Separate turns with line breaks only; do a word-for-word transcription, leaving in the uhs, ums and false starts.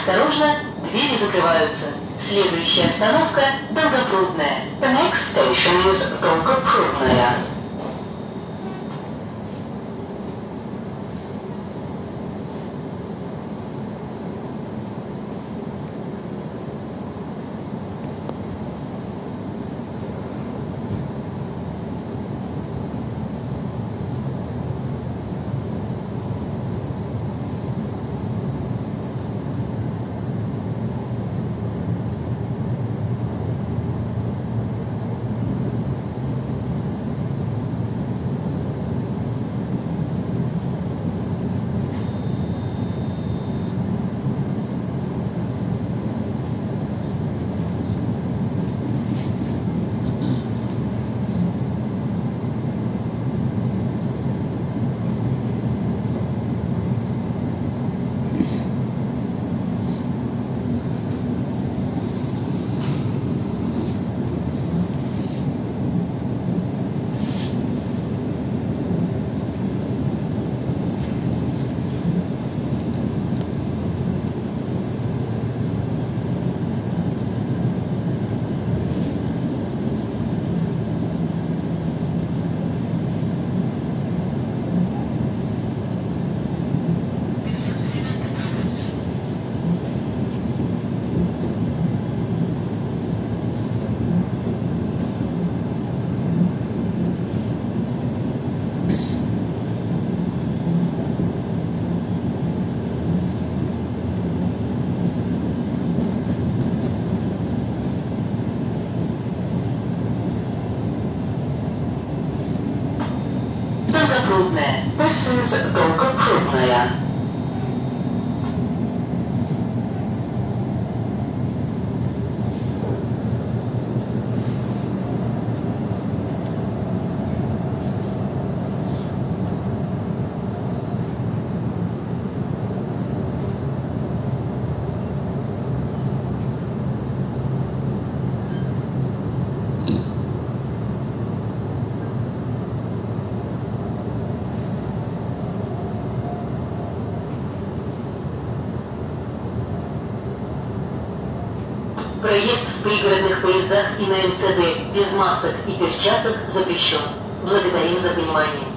Осторожно, двери закрываются. Следующая остановка – Долгопрудная. The next station is Долгопрудная. Долгопрудная. This is Долгопрудная. Проезд в пригородных поездах и на МЦД без масок и перчаток запрещен. Благодарим за понимание.